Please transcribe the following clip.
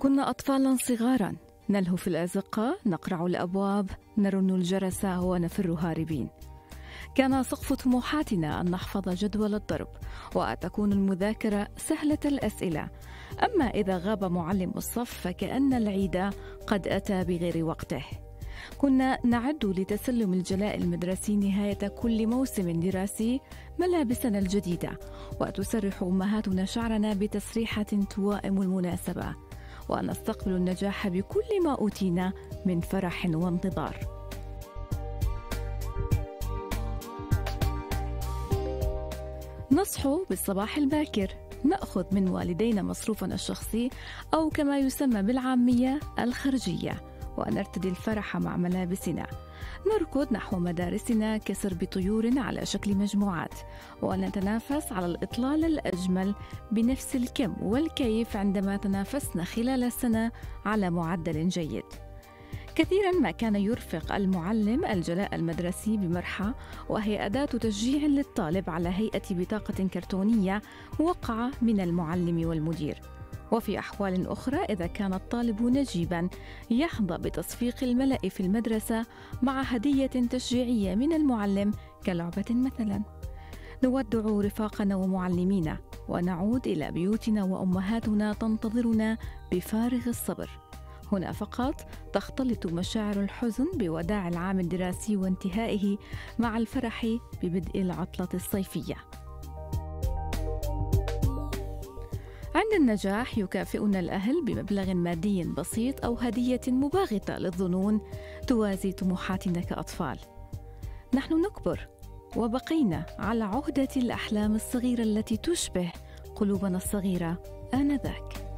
كنا أطفالا صغارا نلهو في الأزقة، نقرع الأبواب، نرن الجرس ونفر هاربين. كان سقف طموحاتنا أن نحفظ جدول الضرب وتكون المذاكرة سهلة الأسئلة. أما إذا غاب معلم الصف فكأن العيد قد أتى بغير وقته. كنا نعد لتسلم الجلاء المدرسي نهاية كل موسم دراسي ملابسنا الجديدة، وتسرح أمهاتنا شعرنا بتسريحة توائم المناسبة، ونستقبل النجاح بكل ما أوتينا من فرح وانتظار. نصحو بالصباح الباكر، نأخذ من والدينا مصروفنا الشخصي أو كما يسمى بالعامية الخرجية، ونرتدي الفرح مع ملابسنا. نركض نحو مدارسنا كسرب طيور على شكل مجموعات، ونتنافس على الإطلال الأجمل بنفس الكم والكيف عندما تنافسنا خلال السنة على معدل جيد. كثيرا ما كان يرفق المعلم الجلاء المدرسي بمرحة، وهي أداة تشجيع للطالب على هيئة بطاقة كرتونية موقعة من المعلم والمدير. وفي أحوال أخرى إذا كان الطالب نجيبا يحظى بتصفيق الملأ في المدرسة مع هدية تشجيعية من المعلم كلعبة مثلا. نودع رفاقنا ومعلمينا ونعود إلى بيوتنا وأمهاتنا تنتظرنا بفارغ الصبر. هنا فقط تختلط مشاعر الحزن بوداع العام الدراسي وانتهائه مع الفرح ببدء العطلة الصيفية. عند النجاح يكافئنا الأهل بمبلغ مادي بسيط أو هدية مباغتة للظنون توازي طموحاتنا كأطفال. نحن نكبر وبقينا على عهدة الأحلام الصغيرة التي تشبه قلوبنا الصغيرة آنذاك.